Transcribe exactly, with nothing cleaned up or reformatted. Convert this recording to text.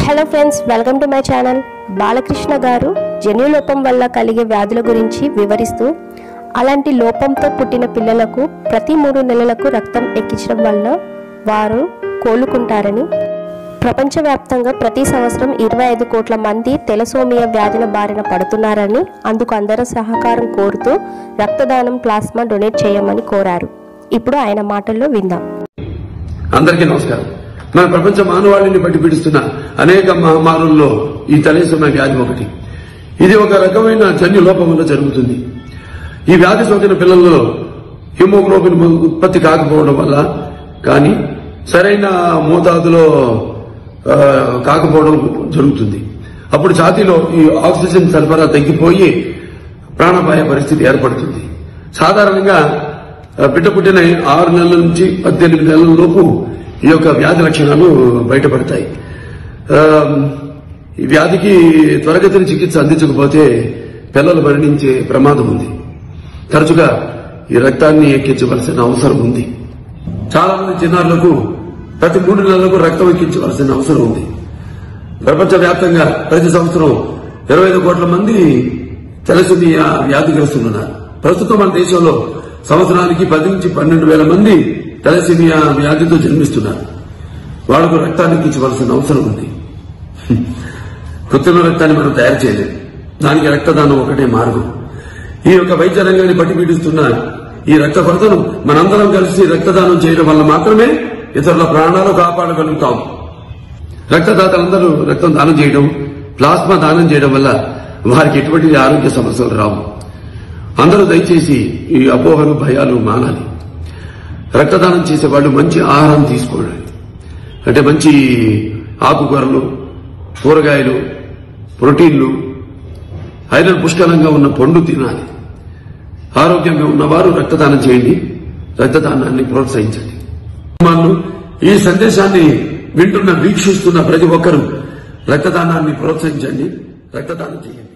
Hello friends, welcome to my channel. Balakrishna garu జన్యు లోపం వల్ల కలిగే వ్యాధుల గురించి వివరిస్తూ, అలాంటి లోపంతో పుట్టిన పిల్లలకు ప్రతి మూడు నెలలకు రక్తం ఎక్కించడం వల్ల వారు కోలుకుంటారని, ప్రపంచవ్యాప్తంగా ప్రతి సంవత్సరం ఇరవై ఐదు కోట్ల మంది తెలసోమియా వ్యాధిన బారిన పడుతున్నారని, అందుకు అందరూ సహకారం కోరుతూ రక్తదానం ప్లాస్మా డొనేట్ చేయమని కోరారు. ఇప్పుడు ఆయన మాటల్లో విందాం. అందరికీ నమస్కారం. మన ప్రపంచ మానవాళిని బట్టి పీడిస్తున్న అనేక మహమ్మారుల్లో ఈ తలసేమియా వ్యాధి ఒకటి. ఇది ఒక రకమైన జన్యు లోపం వల్ల జరుగుతుంది. ఈ వ్యాధి సోకిన పిల్లల్లో హిమోగ్లోబిన్ ఉత్పత్తి కాకపోవడం వల్ల కానీ, సరైన మోతాదులో కాకపోవడం జరుగుతుంది. అప్పుడు ఛాతీలో ఈ ఆక్సిజన్ సరఫరా తగ్గిపోయి ప్రాణాపాయ పరిస్థితి ఏర్పడుతుంది. సాధారణంగా బిడ్డ పుట్టిన ఆరు నెలల నుంచి పద్దెనిమిది నెలల లోపు ఈ యొక్క వ్యాధి లక్షణాలు బయటపడతాయి. ఈ వ్యాధికి త్వరగతిని చికిత్స అందించకపోతే పిల్లలు మరణించే ప్రమాదం ఉంది. తరచుగా ఈ రక్తాన్ని ఎక్కించవలసిన అవసరం ఉంది. చాలా మంది చిన్నారులకు ప్రతి మూడు నెలలకు రక్తం ఎక్కించవలసిన అవసరం ఉంది. ప్రపంచవ్యాప్తంగా ప్రతి సంవత్సరం ఇరవై ఐదు కోట్ల మంది తలసేమియా వ్యాధిగ్రస్తులున్నారు. ప్రస్తుతం మన దేశంలో సంవత్సరానికి పది నుంచి పన్నెండు వేల మంది తలసేమియా వ్యాధితో జన్మిస్తున్నారు. వాళ్లకు రక్తాన్ని ఎక్కించవలసిన అవసరం ఉంది. కృత్రిమ రక్తాన్ని మనం తయారు చేయలేము. దానికి రక్తదానం ఒకటే మార్గం. ఈ యొక్క వైద్య రంగాన్ని పట్టి పీడిస్తున్న ఈ రక్త కొరతను మనందరం కలిసి రక్తదానం చేయడం వల్ల మాత్రమే ఇతరుల ప్రాణాలు కాపాడగలుగుతాం. రక్తదాతలందరూ రక్తం దానం చేయడం, ప్లాస్మా దానం చేయడం వల్ల వారికి ఎటువంటి ఆరోగ్య సమస్యలు రావు. అందరూ దయచేసి ఈ అపోహలు, భయాలు మానాలి. రక్తదానం చేసే వాళ్ళు మంచి ఆహారం తీసుకోవాలి. అంటే మంచి ఆకుకూరలు, కూరగాయలు, ప్రోటీన్లు, ఐరన్ పుష్కలంగా ఉన్న పండు తినాలి. ఆరోగ్యంగా ఉన్నవారు రక్తదానం చేయండి. రక్తదానాన్ని ప్రోత్సహించండి. ఈ సందేశాన్ని వింటున్న, వీక్షిస్తున్న ప్రతి ఒక్కరూ రక్తదానాన్ని ప్రోత్సహించండి. రక్తదానం చేయండి.